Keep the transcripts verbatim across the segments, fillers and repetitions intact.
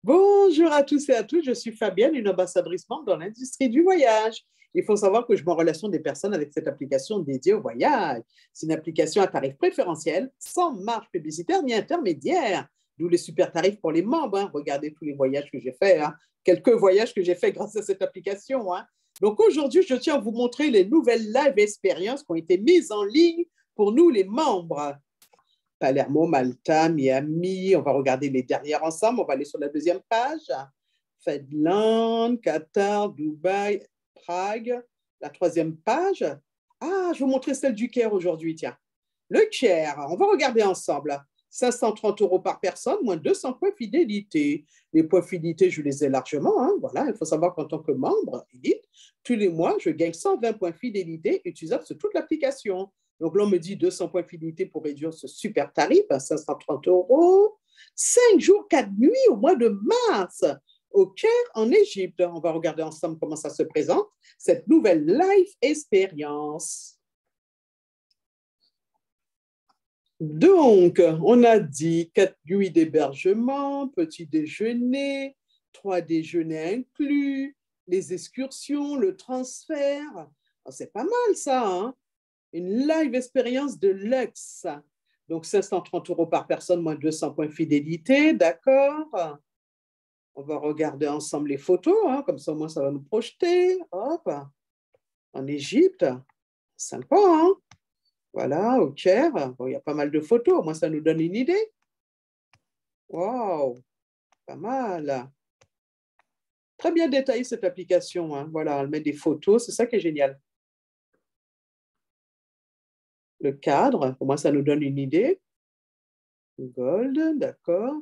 Bonjour à tous et à toutes, je suis Fabienne, une ambassadrice membre dans l'industrie du voyage. Il faut savoir que je mets en relation des personnes avec cette application dédiée au voyage. C'est une application à tarif préférentiel, sans marge publicitaire ni intermédiaire, d'où les super tarifs pour les membres. Hein. Regardez tous les voyages que j'ai faits, hein. Quelques voyages que j'ai faits grâce à cette application. Hein. Donc aujourd'hui, je tiens à vous montrer les nouvelles live expériences qui ont été mises en ligne pour nous, les membres. Palermo, Malta, Miami. On va regarder les dernières ensemble. On va aller sur la deuxième page. Finlande, Qatar, Dubaï, Prague. La troisième page. Ah, je vais vous montrer celle du Caire aujourd'hui, tiens. Le Caire, on va regarder ensemble. cinq cent trente euros par personne, moins deux cents points fidélité. Les points fidélité, je les ai largement. Hein. Voilà, il faut savoir qu'en tant que membre, Elite, tous les mois, je gagne cent vingt points fidélité utilisables sur toute l'application. Donc là, on me dit deux cents points fidélité pour réduire ce super tarif à cinq cent trente euros. cinq jours, quatre nuits au mois de mars au Caire, en Égypte. On va regarder ensemble comment ça se présente, cette nouvelle life expérience. Donc, on a dit quatre nuits d'hébergement, petit déjeuner, trois déjeuners inclus, les excursions, le transfert. Oh, c'est pas mal ça, hein? Une live expérience de luxe. Donc, cinq cent trente euros par personne, moins deux cents points fidélité, d'accord? On va regarder ensemble les photos, hein, comme ça, au moins, ça va nous projeter. Hop, en Égypte, sympa, hein? Voilà, au Caire, bon, il y a pas mal de photos, au moins, ça nous donne une idée. Waouh, pas mal. Très bien détaillée, cette application, hein. Voilà, elle met des photos, c'est ça qui est génial. Le cadre, pour moi, ça nous donne une idée. Gold, d'accord.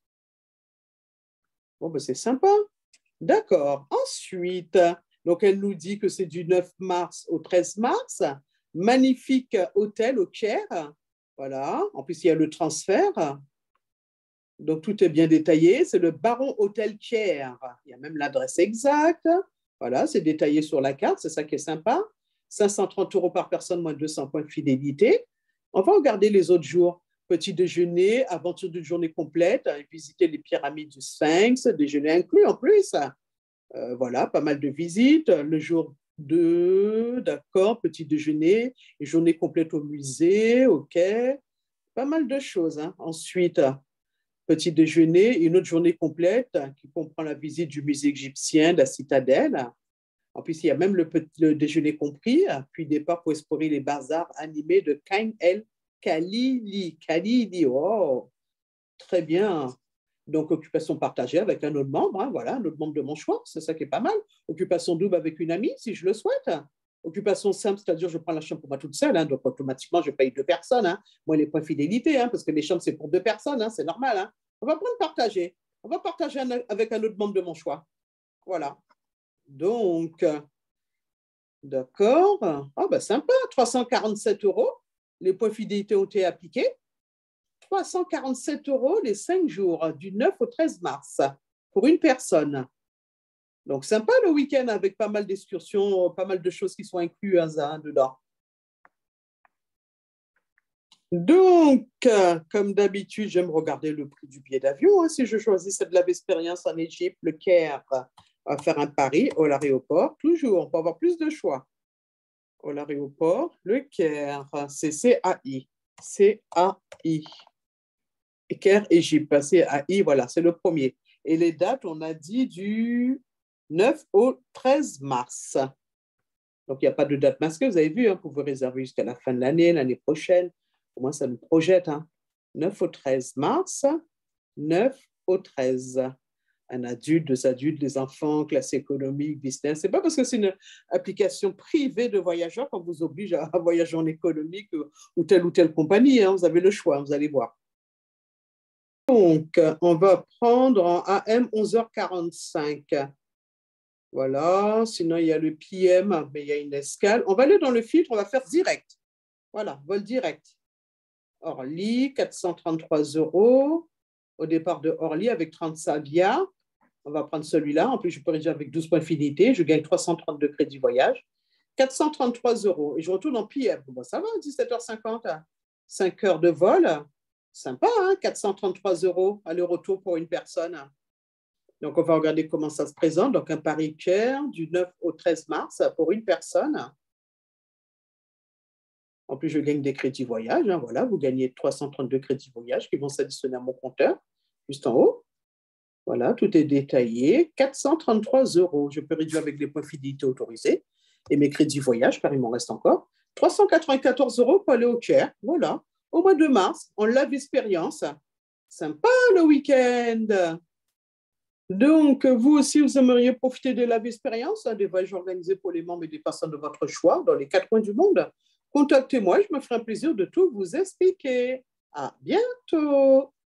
Bon, ben, c'est sympa. D'accord. Ensuite, donc elle nous dit que c'est du neuf mars au treize mars. Magnifique hôtel au Caire. Voilà. En plus, il y a le transfert. Donc, tout est bien détaillé. C'est le Baron Hôtel Caire. Il y a même l'adresse exacte. Voilà, c'est détaillé sur la carte. C'est ça qui est sympa. cinq cent trente euros par personne, moins deux cents points de fidélité. On va regarder les autres jours. Petit déjeuner, aventure d'une journée complète, visiter les pyramides du Sphinx, déjeuner inclus en plus. Euh, voilà, pas mal de visites. Le jour deux, d'accord, petit déjeuner, journée complète au musée, ok. Pas mal de choses. Hein. Ensuite, petit déjeuner, une autre journée complète qui comprend la visite du musée égyptien, de la citadelle. En plus, il y a même le, le déjeuner compris, puis départ pour explorer les bazars animés de Kain El Khalili. Khalili, oh, très bien. Donc, occupation partagée avec un autre membre, hein, voilà, un autre membre de mon choix, c'est ça qui est pas mal. Occupation double avec une amie, si je le souhaite. Occupation simple, c'est-à-dire je prends la chambre pour moi toute seule, hein, donc automatiquement, je paye deux personnes. Hein. Moi, les points fidélité, hein, parce que les chambres, c'est pour deux personnes, hein, c'est normal. Hein. On va prendre partager. On va partager un, avec un autre membre de mon choix. Voilà. Donc, d'accord. Ah, ben sympa, trois cent quarante-sept euros. Les points fidélité ont été appliqués. trois cent quarante-sept euros les cinq jours, du neuf au treize mars, pour une personne. Donc, sympa le week-end avec pas mal d'excursions, pas mal de choses qui sont incluses hein, dedans. Donc, comme d'habitude, j'aime regarder le prix du billet d'avion. Hein, si je choisis cette live expérience en Égypte, le Caire, on va faire un pari à l'aéroport. Toujours, on peut avoir plus de choix. À l'aéroport, le Caire, c'est C A I. C A I. Caire, Égypte, C A I, voilà, c'est le premier. Et les dates, on a dit du neuf au treize mars. Donc, il n'y a pas de date masquée, vous avez vu, hein, pour vous réserver jusqu'à la fin de l'année, l'année prochaine. Au moins, ça nous projette. Hein. neuf au treize mars, neuf au treize. Un adulte, deux adultes, les enfants, classe économique, business. Ce n'est pas parce que c'est une application privée de voyageurs qu'on vous oblige à voyager en économique ou telle ou telle compagnie. Hein. Vous avez le choix, vous allez voir. Donc, on va prendre en A M onze heures quarante-cinq. Voilà, sinon il y a le P M, mais il y a une escale. On va aller dans le filtre, on va faire direct. Voilà, vol direct. Orly, quatre cent trente-trois euros. Au départ de Orly avec Transavia. On va prendre celui-là. En plus, je peux réduire avec douze points de fidélité. Je gagne trois cent trente-deux crédits voyage. quatre cent trente-trois euros. Et je retourne en P M. Bon, ça va, dix-sept heures cinquante. cinq heures de vol. Sympa, hein, quatre cent trente-trois euros aller-retour pour une personne. Donc, on va regarder comment ça se présente. Donc, un Paris Caire du neuf au treize mars pour une personne. En plus, je gagne des crédits voyage. Hein, voilà, vous gagnez trois cent trente-deux crédits voyage qui vont s'additionner à mon compteur, juste en haut. Voilà, tout est détaillé. quatre cent trente-trois euros. Je peux réduire avec les points fidélité autorisés. Et mes crédits voyage, car il m'en reste encore. trois cent quatre-vingt-quatorze euros pour aller au Caire. Voilà, au mois de mars, on l'a expérience. Sympa le week-end. Donc, vous aussi, vous aimeriez profiter de la expérience, hein, des voyages organisés pour les membres et des personnes de votre choix dans les quatre coins du monde. Contactez-moi, je me ferai un plaisir de tout vous expliquer. À bientôt.